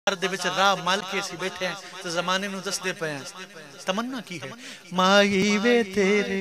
दे विच राह मल के सी बैठे हैं तो जमाने नू दसदे पे हैं तमन्ना की है माई वे तेरे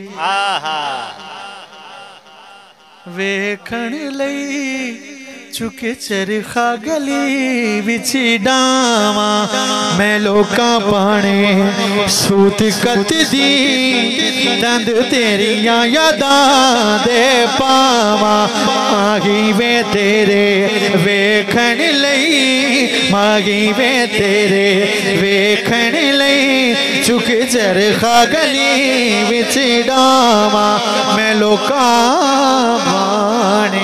वेखण लई चुके चरखा गली विच डावा मैं लोका पाने सूत कत दी दंद तेरिया यादां दे पावा माही वे तेरे वेखण लई माही वे तेरे वेखण लई चुके चरखा गली विच डावा मैं लोका पाने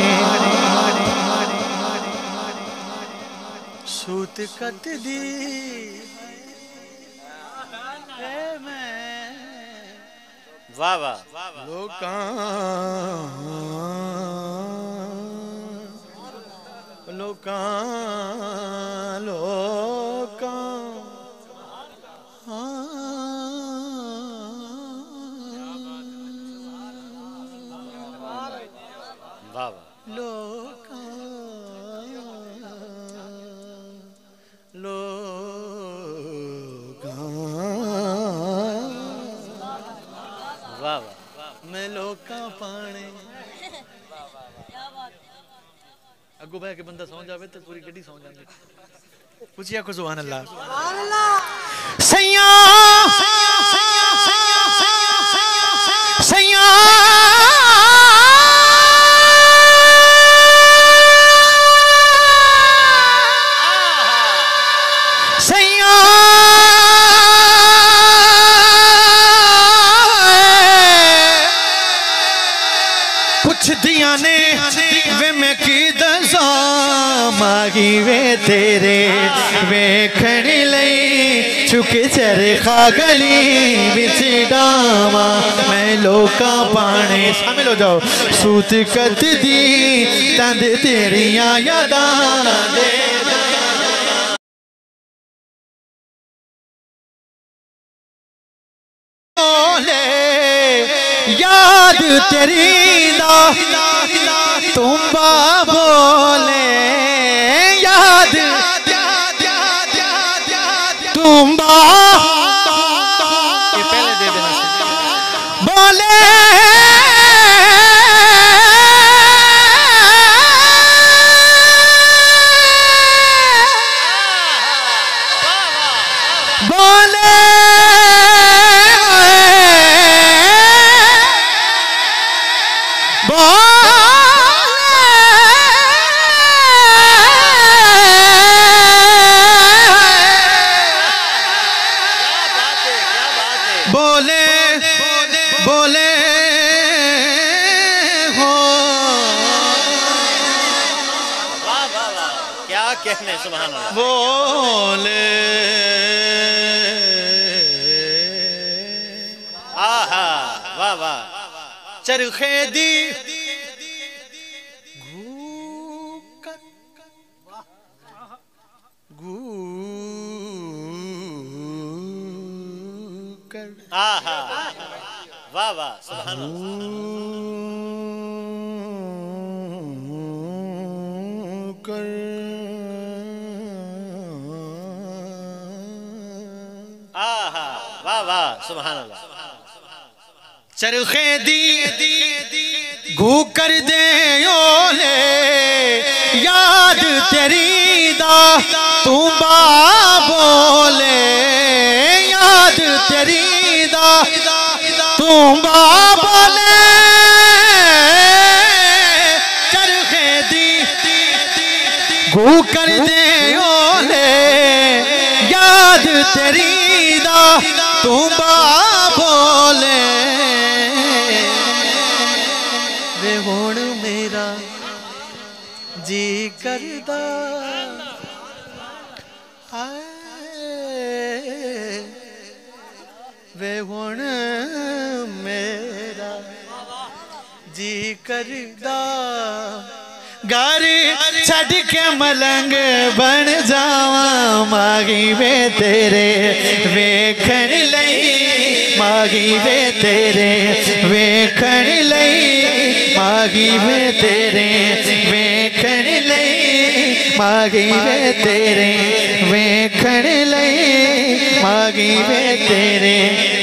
सूत कत दी वाह वाह लोकां लोकां लोकां वाह लोकां मैं लोका पाने अगो बह के बंदा सौ जावे तो पूरी गड्डी सौ जाती पूछिया को सुभान अल्लाह सैया सैया दिया ने वे मैं की दसा मागी वे तेरे वेखण लई चुके चरखा गली विच डावा मैं लोका पाने शामिल हो जाओ सूत कत दी तंद तेरिया यादां दे याद तेरी दा तुम्बा बोले याद तुम्बा ये पहले दे देना बोले बोले आहा वाह वाह चरखे दी आहा वाह वाह सुभान अल्लाह सुभान अल्लाह चरखे दी घू कर दे ओले याद तेरी दा तू बा बोले याद तेरी दा तू बा बोले चरखे दी घू कर दे ओले याद तेरी दा तू बा बोले वे हुण मेरा जी करदा वे हुण मेरा जी करदा घर छड़ के मलंग बन जावा मागी वे तेरे वेखण लई मागी वे तेरे वेखण लई मागी वे तेरे वेखण लई मागी वे तेरे वेखण लई मागी वे तेरे